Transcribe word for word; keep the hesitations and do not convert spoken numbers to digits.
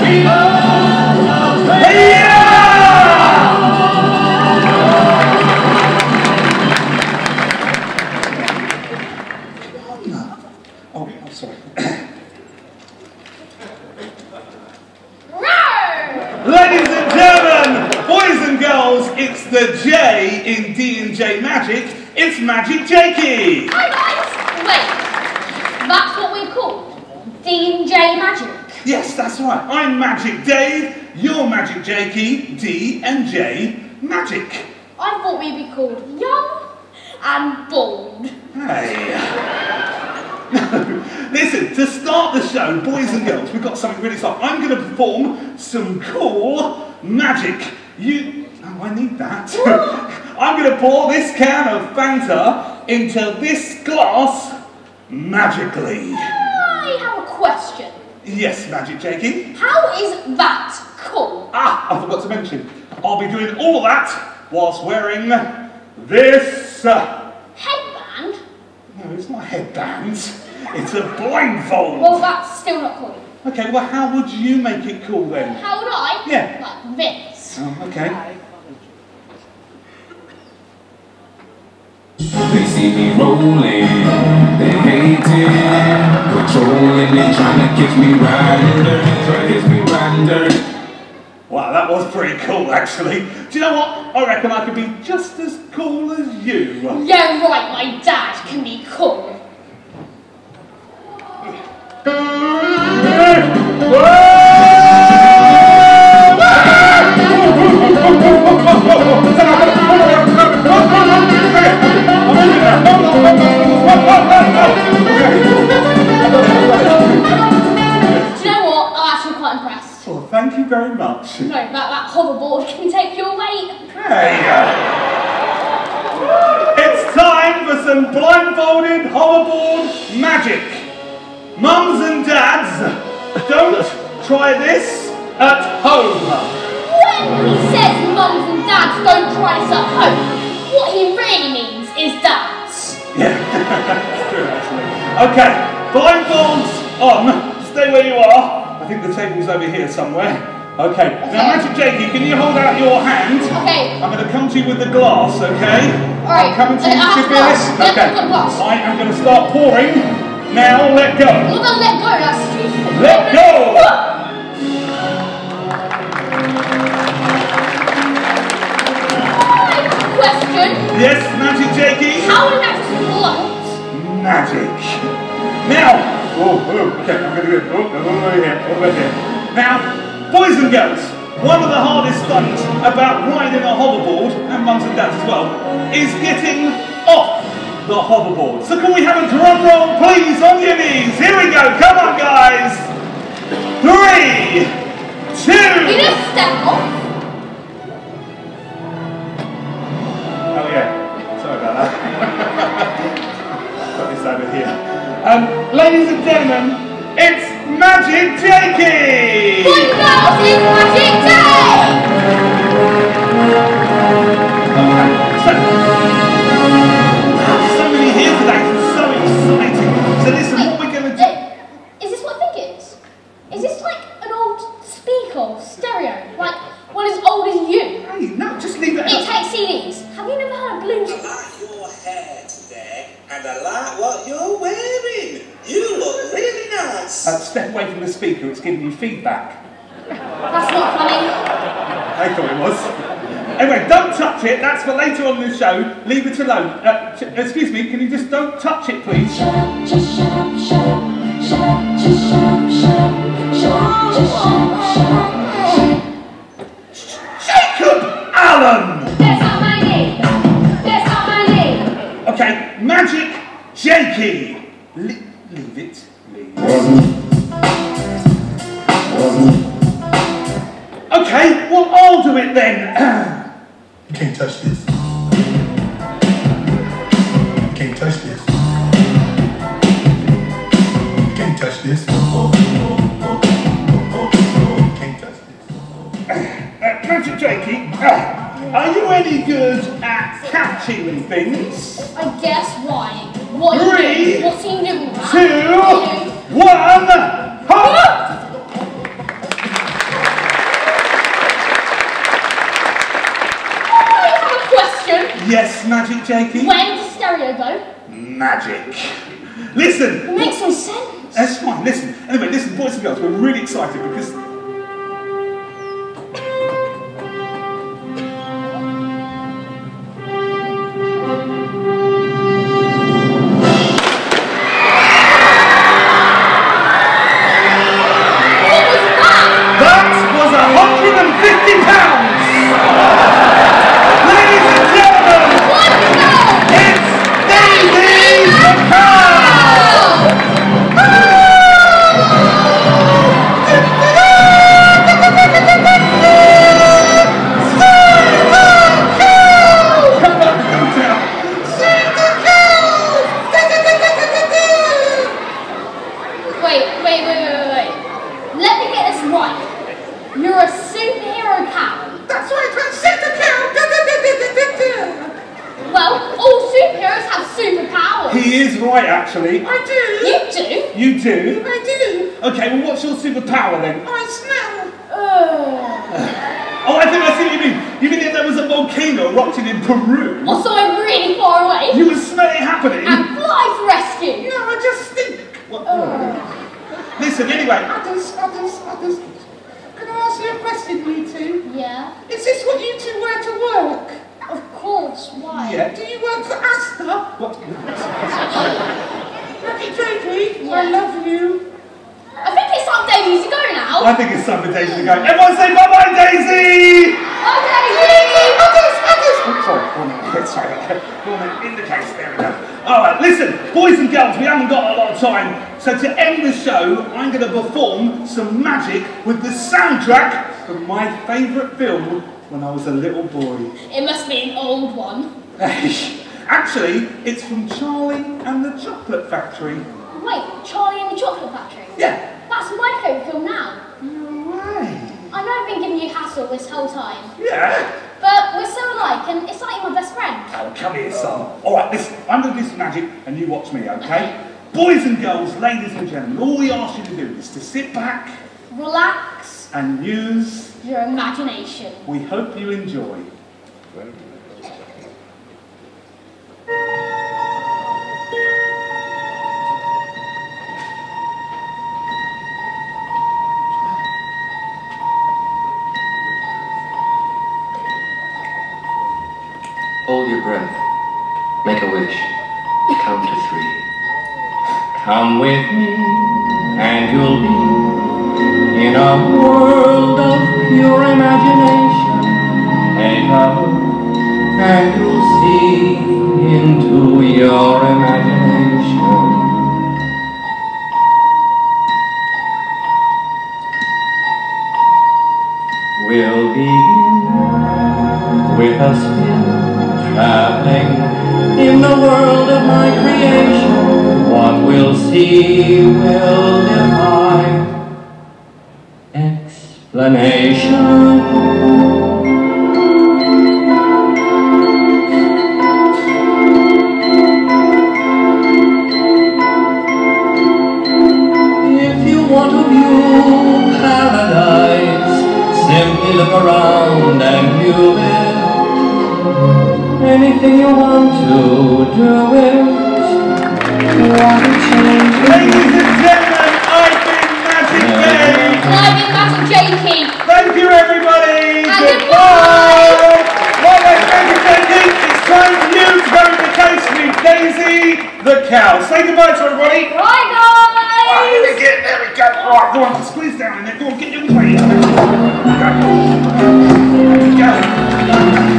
Oh, I'm sorry. Ladies and gentlemen, boys and girls, it's the J in D and J Magic. It's Magic Jakey. Hi guys. Wait, that's what we call D and J Magic. Yes, that's right. I'm Magic Dave. You're Magic Jakey. D and J Magic. I thought we'd be called Young and Bald. Hey. No, listen, to start the show, boys and girls, we've got something really exciting. I'm going to perform some cool magic. You, oh, I need that. I'm going to pour this can of Fanta into this glass magically. I have a question. Yes, Magic Jakey. How is that cool? Ah, I forgot to mention, I'll be doing all of that whilst wearing this... Uh, Headband? no, it's not a headband. It's a blindfold. Well, that's still not cool. Okay, well, how would you make it cool then? How would I? Yeah. Like this. Oh, okay. They see me rolling, they hating, controlling and trying to catch me riding dirty, trying to catch me riding dirty. Wow, that was pretty cool, actually. Do you know what? I reckon I could be just as cool as you. Yeah, right, my dad can be cool. Do you know what? I'm actually quite impressed. Well, thank you very much. No, that, that hoverboard can take your weight. Hey. It's time for some blindfolded hoverboard magic. Mums and dads, don't try this at home. When he says mums and dads don't try this at home, what he really means is dads. Yeah, that's true actually. Okay, blindfolds on. Stay where you are. I think the table's over here somewhere. Okay, okay. Now Magic Jakey, can you hold out your hand? Okay. I'm going to come to you with the glass, okay? Alright. I'm coming to you Uh, with the glass. glass. Okay. Yep, glass. I am going to start pouring. Now let go. I'm not gonna let go, that's stupid. Let go! I have a question. Yes, Magic Jakey? How would that just float? Magic. Now, oh, oh, okay, I'm going to go, oh, over here, over here. Now, boys and girls, one of the hardest stunts about riding a hoverboard, and mums and dads as well, is getting off the hoverboard. So can we have a drum roll, please, on your knees? Here we go, come on, guys. Three, two. You just step off. Oh yeah, sorry about that. Put this over here. Um, ladies and gentlemen, it's Magic Jakey! Boys and girls, it's Magic Day! So, so many here today, it's so exciting. So listen, Wait, what we're going to do... uh, is this what I think it is? Is this like an old speaker, stereo? Like one as old as you? Hey, no, just leave it It out. takes C Ds. Have you never heard of Bluetooth? I like your hair today, and I like what you're wearing. You look really nice. Uh, step away from the speaker, it's giving you feedback. That's not funny. I thought it was. Anyway, don't touch it, that's for later on in the show. Leave it alone. Uh, excuse me, can you just don't touch it, please? Shut up, just shut up, shut up, shut up, just shut up, shut up, shut up, just shut up, shut up, shut up. Jacob Allen! That's not my name. That's not my name. Okay, Magic Jakey. Le leave it, please. Okay, well, I'll do it then. You can't touch this. You can't touch this. You can't touch this. You can't touch this. Uh, Magic Jakey, uh, are you any good at catching things? I guess why? What are Three, you doing? What's he doing with that? Two, one, hop! Yes, magic, Jakey? When does stereo go? Magic. Listen! It makes no sense. That's fine, listen. Anyway, listen, boys and girls, we're really excited because... Actually. I do. You do? You do? I do. Okay, well what's your superpower then? I smell. Uh. Oh, I think I see what you mean. You mean if there was a volcano erupting in Peru? Or somewhere really far away? You would smell it happening? And fly for rescue. No, I just stink. What? Uh. Listen, anyway. Others, others, others. Can I ask you a question, you two? Yeah. Is this what you two wear to work? Of course, why? Yeah. Do you work for Asda? What? Lucky Jakey, Yeah. I love you. I think it's time Daisy to go now. I think it's time for Daisy to go. Everyone say bye-bye, Daisy! Bye, Daisy! Others, others! Oh, sorry, one minute, sorry. One minute, in the case, there we go. Alright, listen, boys and girls, we haven't got a lot of time, so to end the show, I'm going to perform some magic with the soundtrack of my favourite film when I was a little boy. It must be an old one. Actually, it's from Charlie and the Chocolate Factory. Wait, Charlie and the Chocolate Factory? Yeah. That's my favourite film now. No way. I know I've been giving you hassle this whole time. Yeah. But we're so alike, and it's like you're my best friend. Oh, come here, son. All right, listen, I'm going to do some magic, and you watch me, okay? Boys and girls, ladies and gentlemen, all we ask you to do is to sit back, relax, and use your imagination. We hope you enjoy. Hold your breath. Make a wish. Count to three. Come with me, and you'll be in a world of pure imagination. Take a look, and you'll see into your imagination. We'll begin with a spin, traveling in the world of my creation. What we'll see will defy explanation. If you want to view paradise, simply look around and view it. Anything you want to do it. What a change. Ladies and gentlemen, I've been Magic Dave. And I've been Magic Jakey. Thank you, everybody. And goodbye. Well, wait, thank you, Jakey. It's time for you to go to the case with Daisy the cow. Say goodbye to everybody. Bye, guys. Right, here we get, there we go. Right, go on, squeeze down in there. Go on, get your plate. There we go. There we go.